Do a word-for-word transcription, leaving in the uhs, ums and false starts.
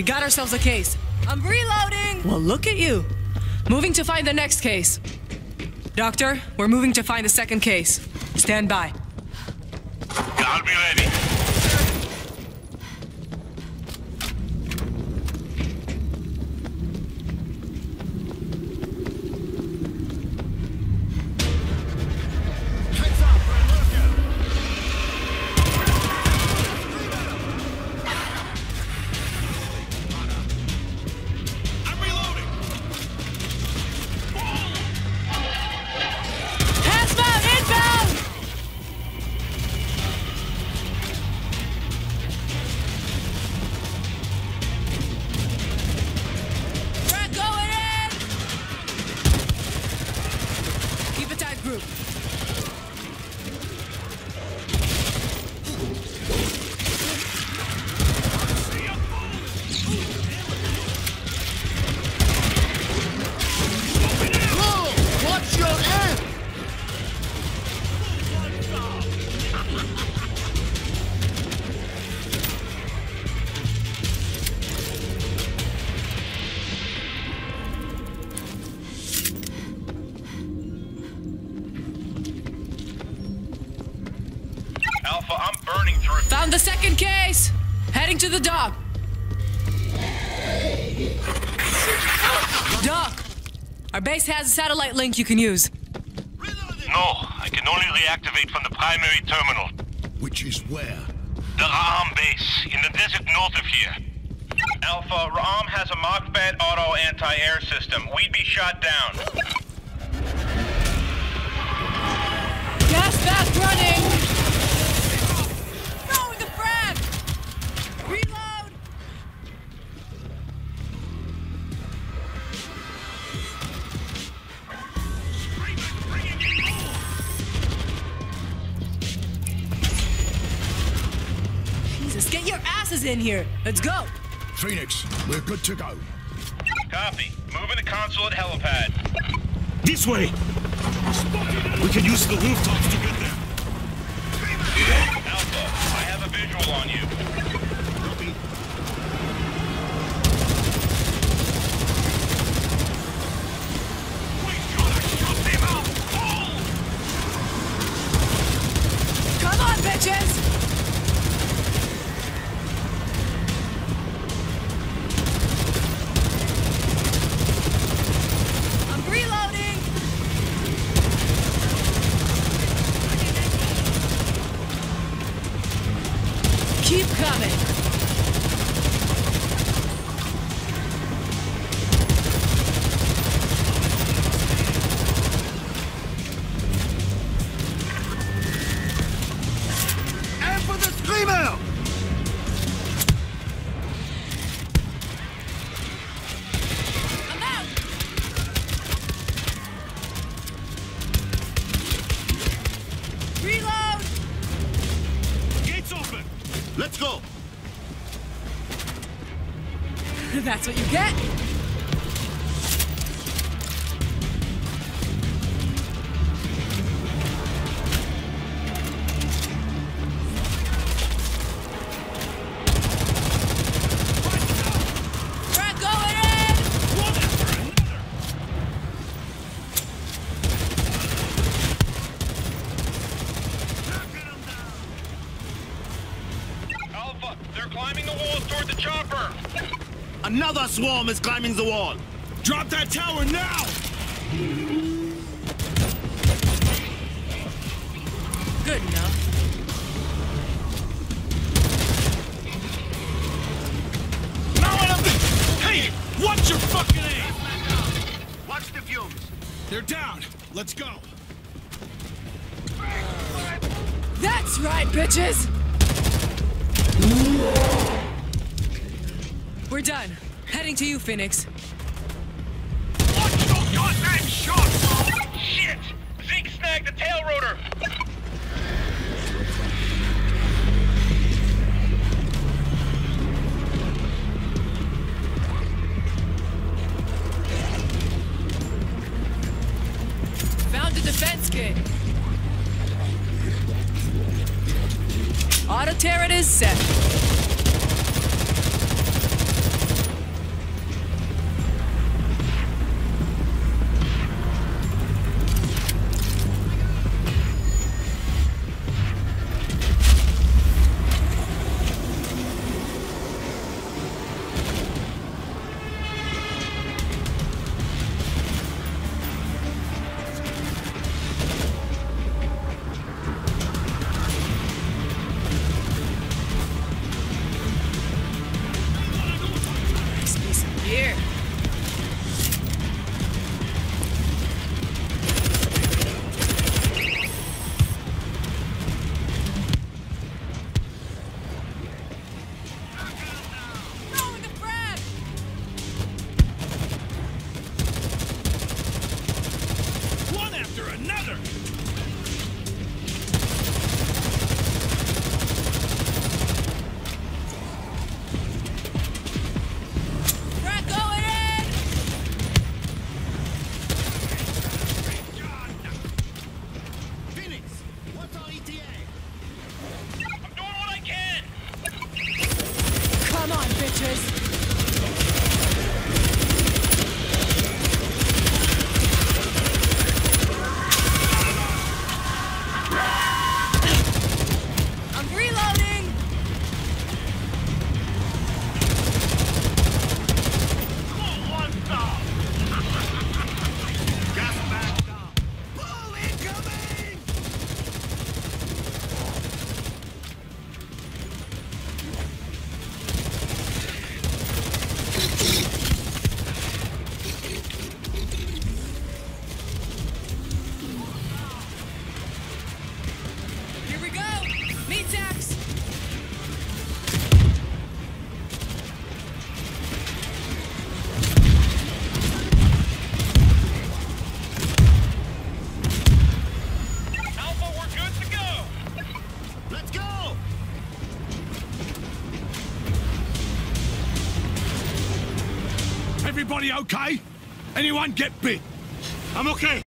We got ourselves a case. I'm reloading! Well, look at you. Moving to find the next case. Doctor, we're moving to find the second case. Stand by. I'll be ready. Alpha, I'm burning through. Found the second case! Heading to the dock. Doc, our base has a satellite link you can use. No, I can only reactivate from the primary terminal. Which is where? The Ra'am base, in the desert north of here. Alpha, Ra'am has a Mach-Bed auto anti-air system. We'd be shot down. Gas fast running! Throwing the frag! Reload! Jesus, get your asses in here! Let's go! Phoenix, we're good to go. Copy. Moving to consulate helipad. This way! We can use the rooftops to get there. Alpha, I have a visual on you. Copy. Come on, bitches! I'm reloading! Keep coming! And for the screamer! I'm out! Reload! Gates open! Let's go! That's what you get! Frag going in! One after another! Alpha, they're climbing the walls toward the chopper. Another swarm is climbing the wall! Drop that tower now! Good enough. Now what up? Hey! Watch your fucking aim! Watch the fumes! They're down. Let's go. That's right, bitches! We're done. Heading to you, Phoenix. Watch your goddamn shots! Shit! Zeke snagged the tail rotor. Found the defense kit. Auto turret is set. Everybody okay? Anyone get bit? I'm okay.